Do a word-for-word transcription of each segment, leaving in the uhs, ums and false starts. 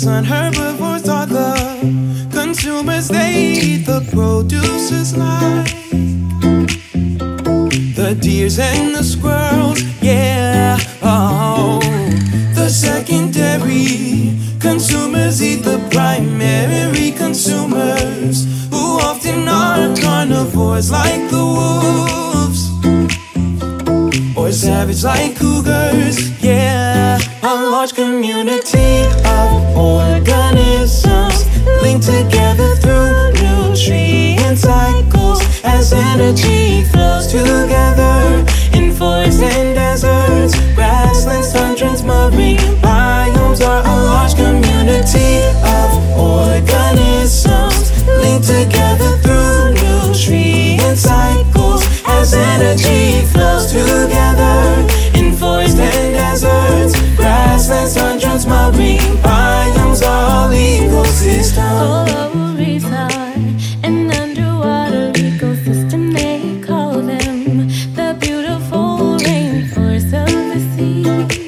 Us on herbivores are the consumers. They eat the producers like the deers and the squirrels, yeah. Oh, the secondary consumers eat the primary consumers, who often are carnivores like the wolves, or savage like cougars, yeah. A large community of organisms linked together through nutrient cycles, as energy flows together in forests and deserts, grasslands, tundras, marine biomes are a large community of organisms linked together through nutrient cycles, as energy flows together in forests and deserts, grasslands, tundras, marine biomes are all ecosystems. Coral reefs are an underwater ecosystem. They call them the beautiful rainforests of the sea,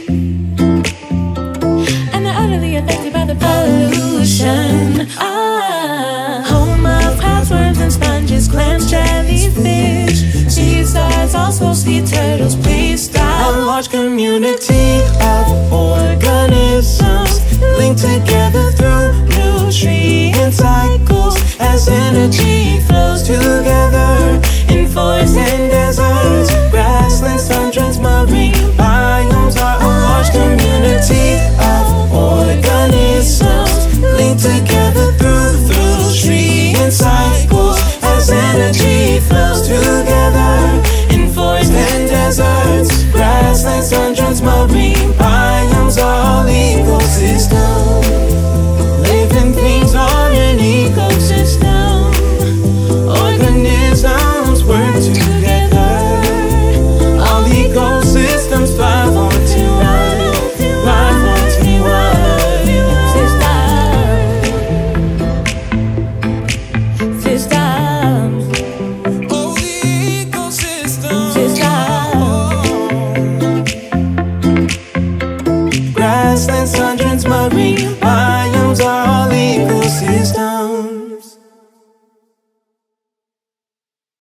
and they're utterly affected by the pollution. Ah, home of crabs, worms, and sponges, clams, jellyfish, sea stars, also sea turtles. Please stop. A large community of organisms linked together through nutrient cycles, as energy flows together in forests and deserts, grasslands, tundras, marine biomes are a large community of organisms linked together through nutrient cycles, as energy flows together in forests and deserts, grasslands, tundras, marine biomes are all ecosystems. Living things are an ecosystem. Organisms work together. All ecosystems thrive on teamwork. Thrive on teamwork. Systems. Systems. All the ecosystems. Systems. Grasslands, tundras, marine